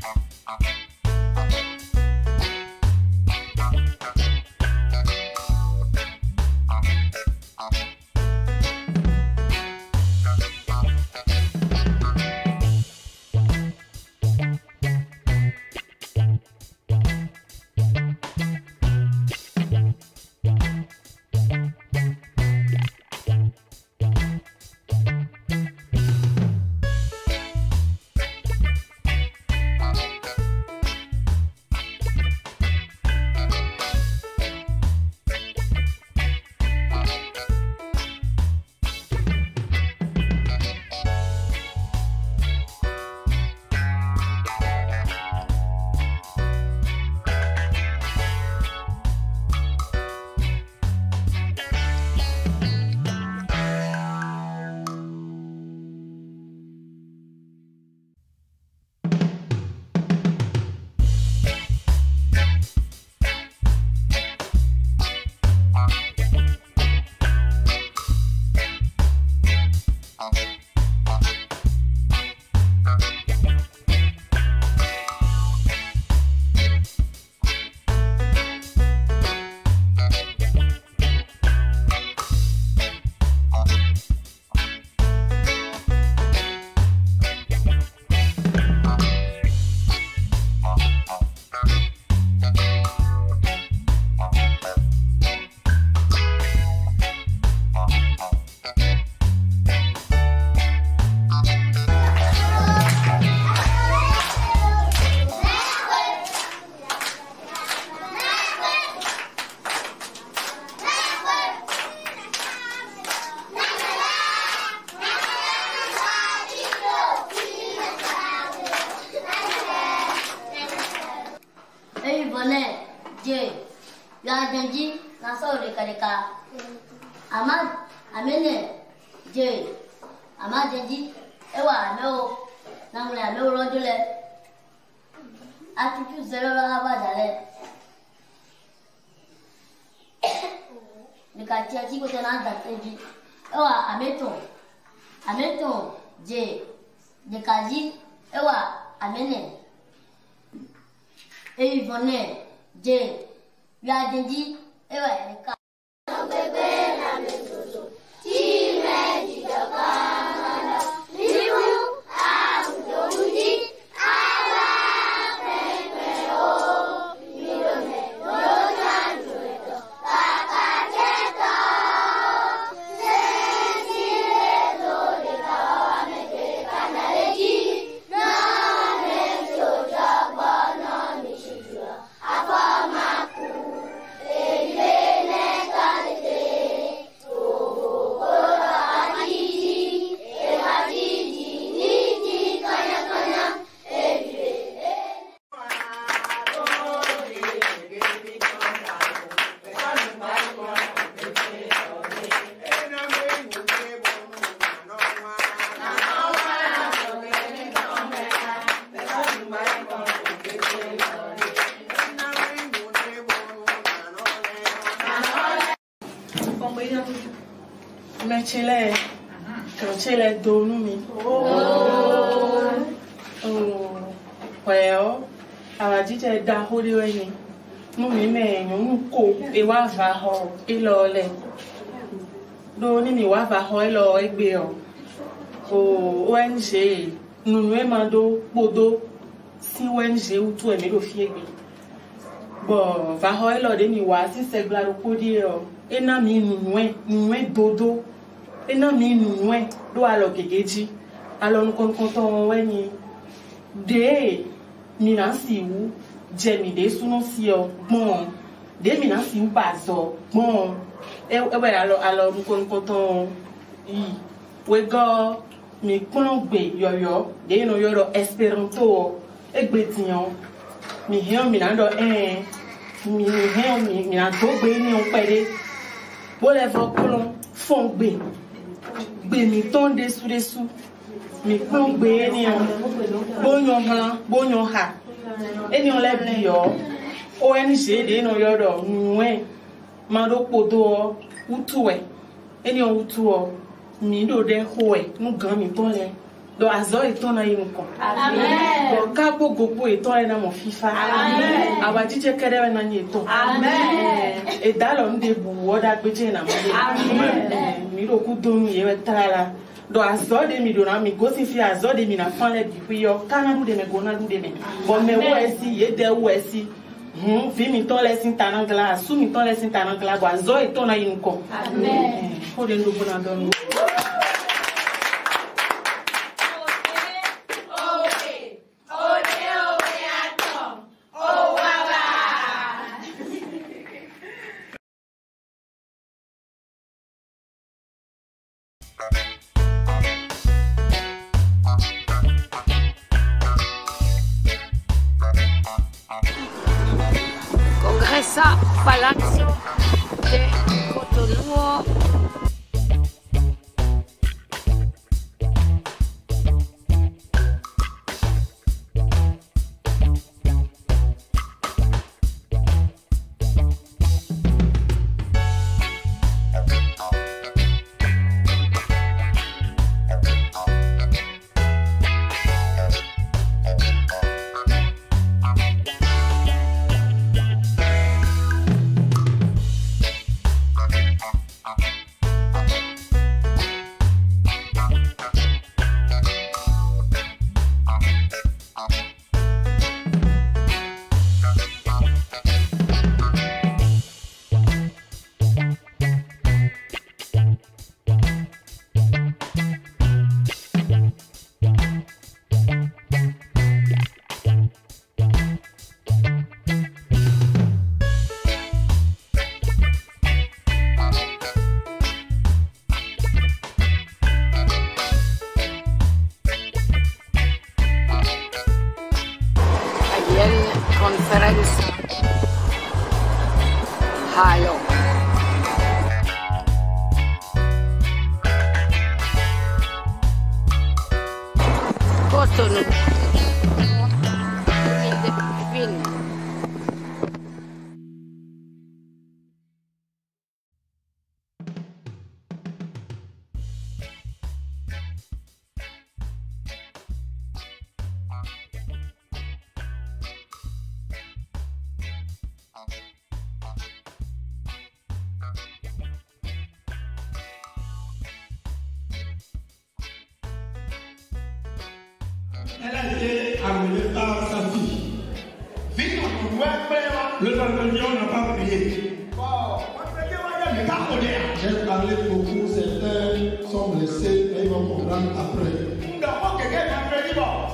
Chile donu mi. Well, our teacher da holy way. No me you ko e wa va ho e lo le. Do ni mi wa va ho e lo egbe o. Wen se nu e ma do podo si wen se utu e mi do fi egbe. Bo va ho e lo de mi wa si se gla ro podi o. E na mi nu e dodo. Ena mi nwe do alo kekeji alo nkonkonto weni de mi na si wu je mi de suno si o gbon de mi na si wu bazo gbon e we alo nkonkonto yi we go mi kunogbe yoyo de no yoro esperanto egbe tiyan mi hian mi na do mi hian mi na do gbe ni o pere bo le fo kolon fon gbe mi ton dessous mi kon gbe ni on bonyon hlan bonyon ha eni on le bi yo o eni se de no yo do nwe ma do podo utu e eni on utu o mi do de ho e nu gan mi ton le Donc azo etona yimuko. Amen. Donc kabo gogo etona na mo fifa. Amen. Awajije kere na nyeto. Amen. E dalo ndebu woda gbeje na mo. Amen. Mi ro ku donu ye wetrala. Donc azo de mi dona mi go si fi azo de mi na fan le bi yo kana du de me go na du de me. Bon me wo esi ye de wo esi. Vi mi to lesin tanangla, su mi to lesin tanangla, bo azo etona yimuko. Amen. Ho de ndu bona donu. Congresa Palazzo de Cotonou. Conferenza Halo Cotonou Film. Elle a été amenée par sa fille. Le Parlement n'a pas prié. J'ai parlé beaucoup, certains sont blessés, mais ils vont comprendre après.